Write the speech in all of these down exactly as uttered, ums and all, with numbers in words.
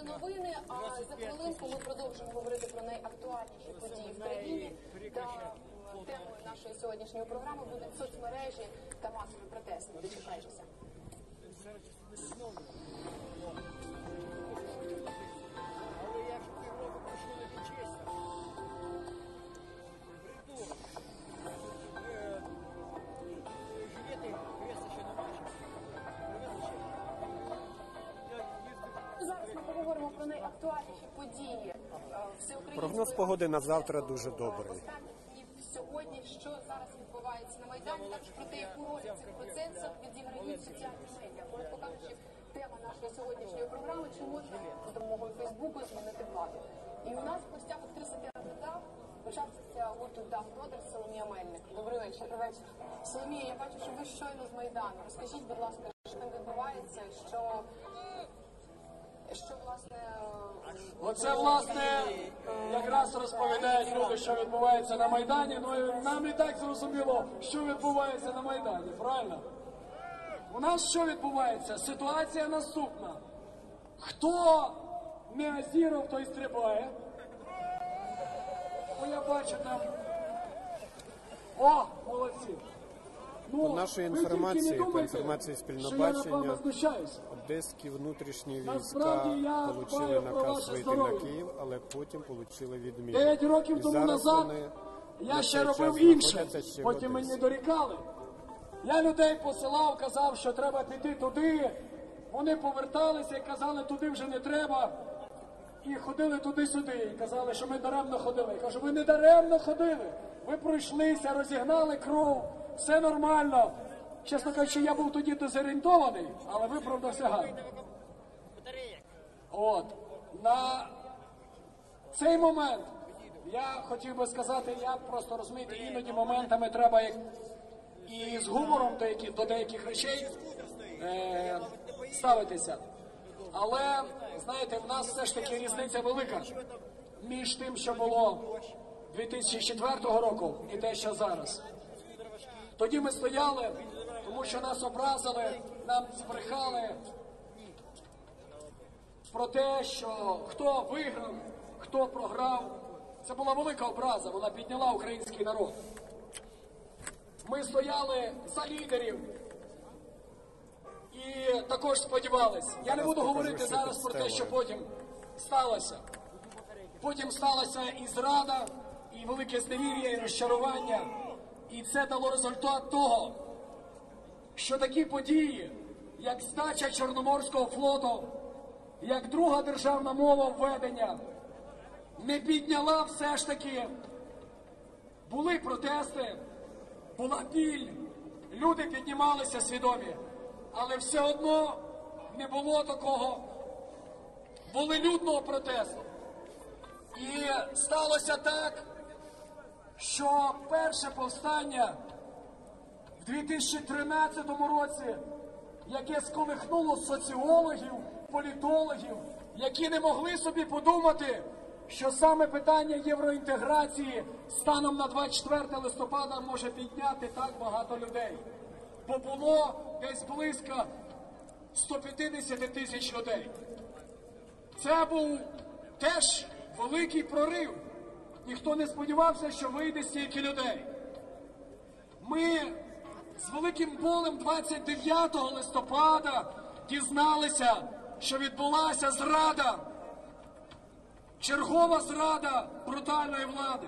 новини, а за хвилинку ми продовжимо говорити про найактуальніші події в країні. Та темою нашої сьогоднішньої програми будуть соцмережі та масові протести. Дочекайтеся. Зараз ми поговоримо про найактуальніші події. Прогноз погоди на завтра дуже добрий. Сьогодні, що зараз відбувається на Майдані, також про те, яку роль в цих процесах відіграють соціальні медіа. Коротко кажучи, тема нашої сьогоднішньої програми, чи можна з допомогою Фейсбуку змінити владу. І у нас в гостях актриса театру учасниця гурту Дав Brothers Соломія Мельник. Добрий вечір. вечір. Соломія, я бачу, що ви щойно з Майдану. Розкажіть, будь ласка, що там відбувається, що... Що, власне... Оце, власне, якраз розповідають люди, що відбувається на Майдані. Ну, і нам і так зрозуміло, що відбувається на Майдані, правильно? У нас що відбувається? Ситуація наступна. Хто не азіров, той стрибає. О, я бачу там... О, молодці. По нашій інформації, по інформації спільного бачення, одеські внутрішні війська отримали наказ вийти на Київ, але потім отримали відміну. Дев'ять років тому назад я ще робив інше, потім мені дорікали. Я людей посилав, казав, що треба піти туди, вони поверталися і казали, туди вже не треба. І ходили туди-сюди, і казали, що ми даремно ходили. Я кажу, ви не даремно ходили, ви пройшлися, розігнали кров. Все нормально. Чесно кажучи, я був тоді дезорієнтований, але виправдався гарно. От. На цей момент я хотів би сказати, я просто, розумієте, іноді моментами треба як і з гумором до, які, до деяких речей е, ставитися. Але, знаєте, в нас все ж таки різниця велика між тим, що було дві тисячі четвертого року і те, що зараз. Тоді ми стояли, тому що нас образили, нам збрехали про те, що хто виграв, хто програв. Це була велика образа, вона підняла український народ. Ми стояли за лідерів і також сподівалися. Я не буду говорити зараз про те, що потім сталося. Потім сталася і зрада, і велике зневір'я, і розчарування. І це дало результат того, що такі події, як здача Чорноморського флоту, як друга державна мова введення, не підняла все ж таки. Були протести, була біль, люди піднімалися свідомі, але все одно не було такого волелюдного протесту. І сталося так, що перше повстання в дві тисячі тринадцятому році, яке сколихнуло соціологів, політологів, які не могли собі подумати, що саме питання євроінтеграції станом на двадцять четверте листопада може підняти так багато людей. Бо було десь близько ста п'ятдесяти тисяч людей. Це був теж великий прорив. Ніхто не сподівався, що вийде стільки людей. Ми з великим болем двадцять дев'ятого листопада дізналися, що відбулася зрада, чергова зрада брутальної влади.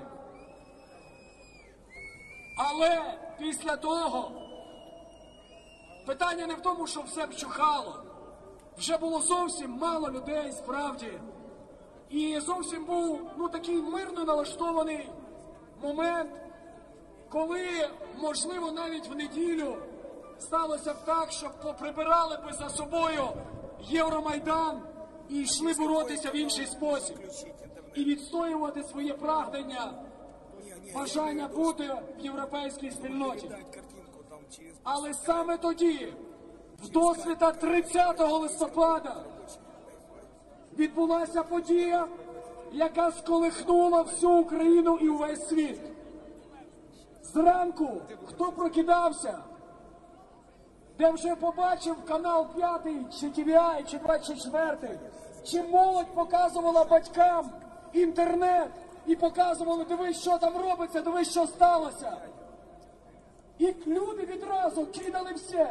Але після того питання не в тому, що все вчухало. Вже було зовсім мало людей, справді. І зовсім був, ну, такий мирно налаштований момент, коли, можливо, навіть в неділю сталося б так, що поприбирали би за собою Євромайдан і йшли боротися в інший спосіб. І відстоювати своє прагнення, бажання бути в європейській спільноті. Але саме тоді, вдосвіта тридцятого листопада, відбулася подія, яка сколихнула всю Україну і увесь світ. Зранку, хто прокидався, де вже побачив канал п'ятий, чи Ті Ві Ай, чи двадцять четвертий, Чи молодь показувала батькам інтернет і показували, дивись, що там робиться, дивись, що сталося. І люди відразу кидали все.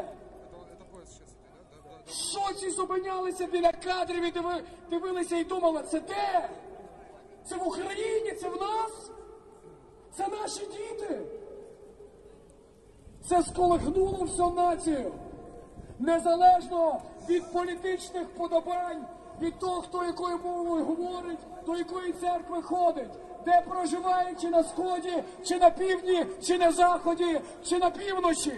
В шоці зупинялися біля кадрів і диви, дивилися і думали, це де? Це в Україні? Це в нас? Це наші діти? Це сколихнуло всю націю. Незалежно від політичних подобань, від того, хто якою мовою говорить, до якої церкви ходить, де проживає, чи на сході, чи на півдні, чи на заході, чи на півночі.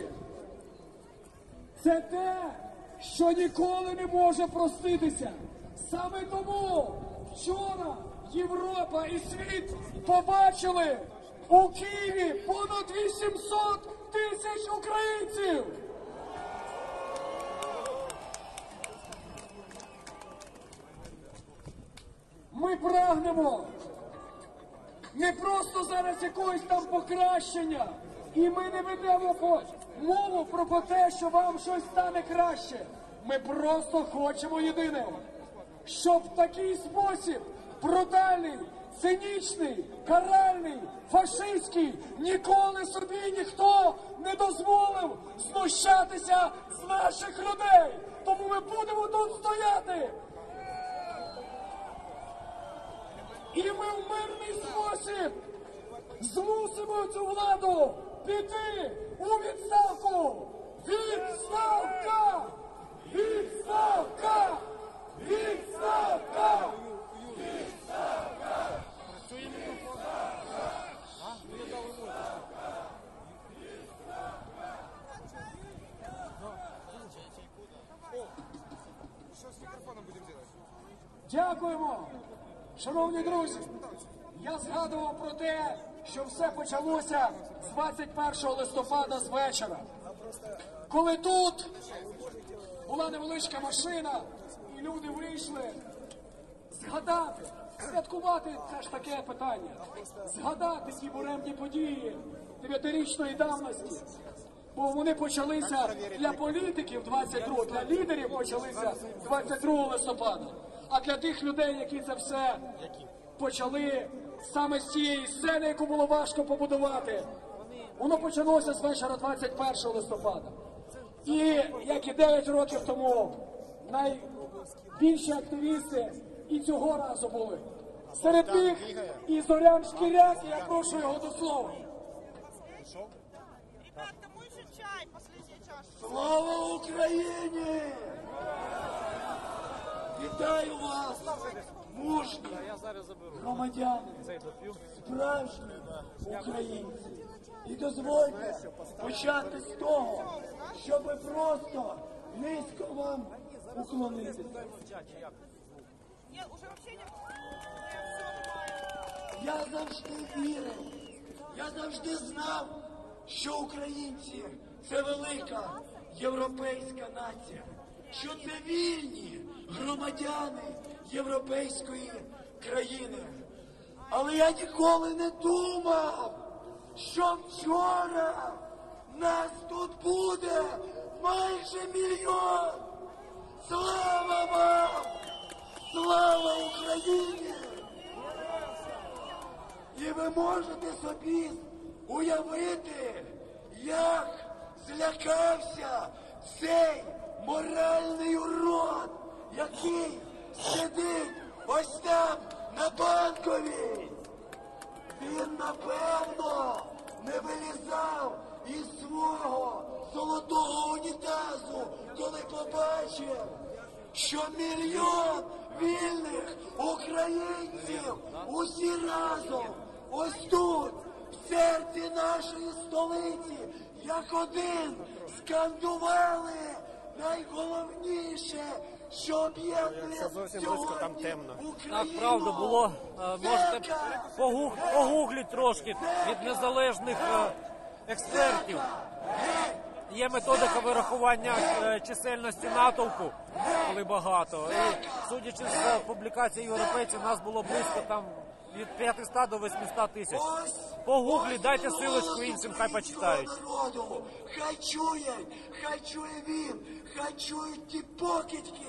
Це те, що ніколи не може проститися. Саме тому вчора Європа і світ побачили у Києві понад вісімсот тисяч українців. Ми прагнемо не просто зараз якогось там покращення, і ми не ведемо по мову про те, що вам щось стане краще. Ми просто хочемо єдине, щоб в такий спосіб брутальний, цинічний, каральний, фашистський ніколи собі ніхто не дозволив знущатися з наших людей. Тому ми будемо тут стояти. І ми в мирний спосіб змусимо цю владу піти у відставку! Відставка! Відставка! Відставка! Відставка! Дякуємо! Шановні друзі, я згадував про те, що все почалося з двадцять першого листопада з вечора, коли тут була невеличка машина, і люди вийшли згадати, святкувати, це ж таке питання, згадати ті буремні події дев'ятирічної давності, бо вони почалися для політиків двадцять другого, для лідерів почалися двадцять другого листопада. А для тих людей, які це все почали саме з цієї сцени, яку було важко побудувати, воно почалося з вечора двадцять першого листопада. І, як і дев'ять років тому, найбільші активісти і цього разу були. Серед них і Зорян Шкіряк, і я прошу його до слова. Ребятка, мой же чай, последняя чашка. Слава Україні! Вітаю вас, мужні громадяни, справжні українці. І дозвольте почати з того, щоб просто низько вам уклонитися. Нет, уже вообще не... Я завжди вірив, я завжди знав, що українці – це велика європейська нація, що це вільні громадяни європейської країни. Але я ніколи не думав, що вчора нас тут буде майже мільйон. Слава вам! Слава Україні! І ви можете собі уявити, як злякався цей моральний урод, який сидить ось там на Банковій. Він, напевно, не вилізав із свого золотого унітазу, коли побачив, що мільйон вільних українців усі разом ось тут, в серці нашої столиці, як один скандували найголовніше, що об'єднує Зовсім близько, там темно. Так, правда, було. Е, Можете погуг, погугліть трошки від незалежних е, експертів. Є методика вирахування е, чисельності натовпу, коли багато. І судячи з публікацій європейців, нас було близько там від п'ятисот до восьмисот тисяч. Погугліть, дайте силочку іншим, хай почитають. Хай чує, хай чує він, хай чують ті покидьки,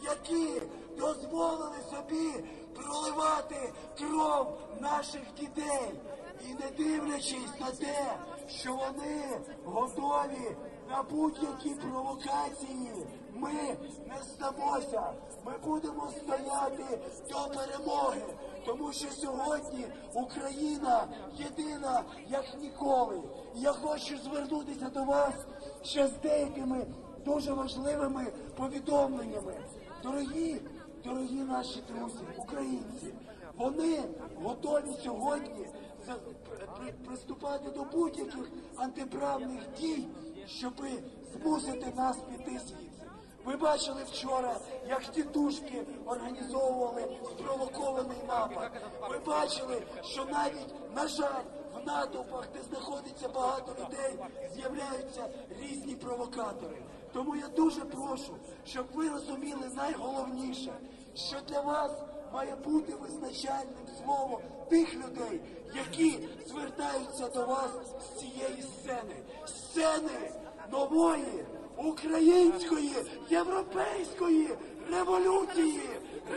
які дозволили собі проливати кров наших дітей. І не дивлячись на те, що вони готові на будь-які провокації, ми не здамося. Ми будемо стояти до перемоги, тому що сьогодні Україна єдина, як ніколи. І я хочу звернутися до вас ще з деякими дуже важливими повідомленнями. Дорогі, дорогі наші друзі, українці, вони готові сьогодні приступати до будь-яких антиправних дій, щоб змусити нас піти звідси. Ви бачили вчора, як тітушки організовували спровокований напад. Ви бачили, що навіть, на жаль, в натовпах, де знаходиться багато людей, з'являються різні провокатори. Тому я дуже прошу, щоб ви розуміли найголовніше, що для вас має бути визначальним словом тих людей, які звертаються до вас з цієї сцени. Сцени нової української, європейської революції.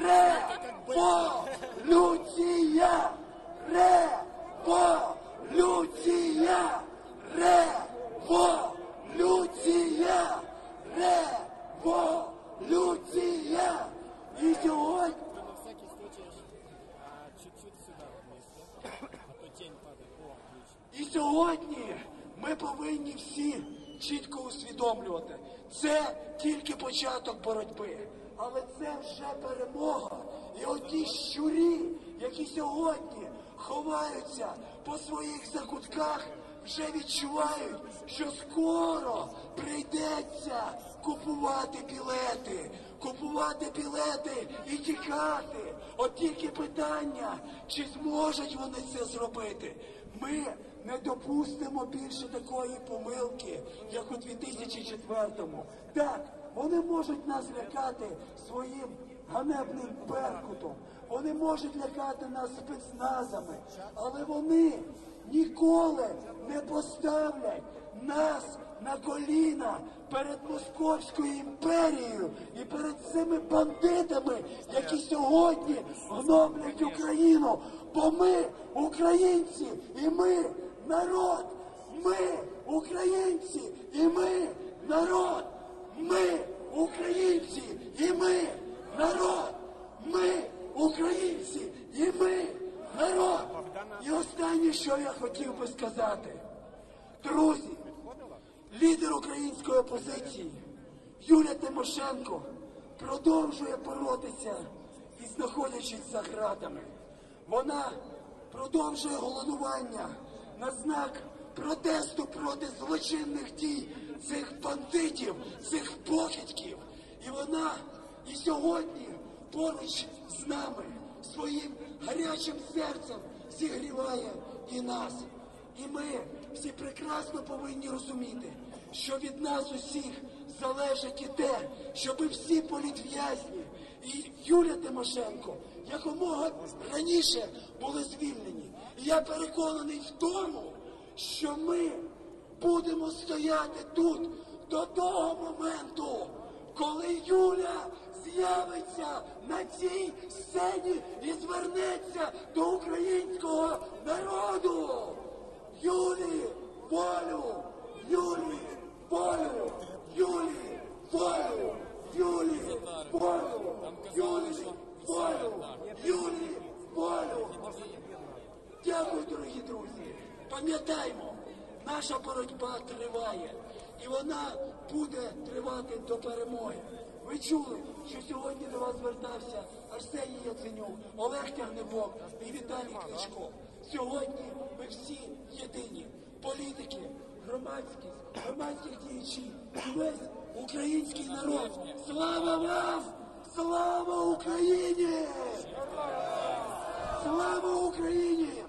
Революція! Революція! Революція! Революція! І сьогодні І сьогодні ми повинні всі чітко усвідомлювати, це тільки початок боротьби, але це вже перемога. І оті щурі, які сьогодні ховаються по своїх закутках, вже відчувають, що скоро прийдеться купувати білети, купувати білети і тікати. От тільки питання, чи зможуть вони це зробити. Ми не допустимо більше такої помилки, як у дві тисячі четвертому. Так, вони можуть нас лякати своїм ганебним Беркутом, вони можуть лякати нас спецназами, але вони ніколи не поставлять нас на коліна перед Московською імперією і перед цими бандитами, які сьогодні гноблять Україну. Бо ми українці, і ми народ. Ми українці, і ми народ. Ми українці, і ми народ. Ми українці, і ми народ. І останнє, що я хотів би сказати. Друзі, лідер української опозиції Юлія Тимошенко продовжує боротися і знаходячись за ґратами. Вона продовжує голодування на знак протесту проти злочинних дій цих бандитів, цих покидьків. І вона і сьогодні поруч з нами своїм гарячим серцем зігріває і нас. І ми всі прекрасно повинні розуміти, що від нас усіх залежить і те, щоб всі політв'язні і Юлія Тимошенко якомога раніше були звільнені. І я переконаний в тому, що ми будемо стояти тут до того моменту, коли Юля з'явиться на цій сцені і звернеться до українського народу. Юлі, волю! Юлі, волю! Юлі, волю! Юлі, волю! Юлі, волю! Юлі, волю! Дякую, дорогі друзі! Пам'ятаймо, наша боротьба триває, і вона буде тривати до перемоги. Ви чули, що сьогодні до вас звертався Арсеній Яценюк, Олег Тягнебок і Віталій Кличко. Сьогодні ми всі єдині. Політики, громадськість, громадських діячів, весь український народ. Слава вам! Слава Україні! Слава Україні!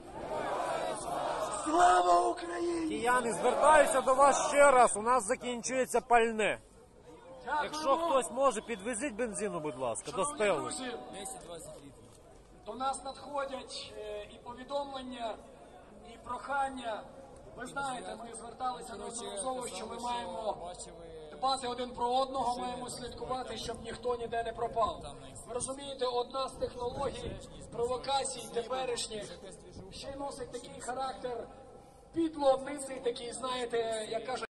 Слава Україні! Кияни, звертаюся до вас ще раз. У нас закінчується пальне. Якщо хтось може, підвезіть бензину, будь ласка, до Стелли. десять-двадцять літрів. До нас надходять е, і повідомлення, і прохання. Ви знаєте, ми зверталися неодноразово, що ми маємо дбати один про одного, маємо слідкувати, щоб ніхто ніде не пропав. Ви розумієте, одна з технологій провокацій теперішніх ще й носить такий характер підло, ниций такий, знаєте, як кажуть,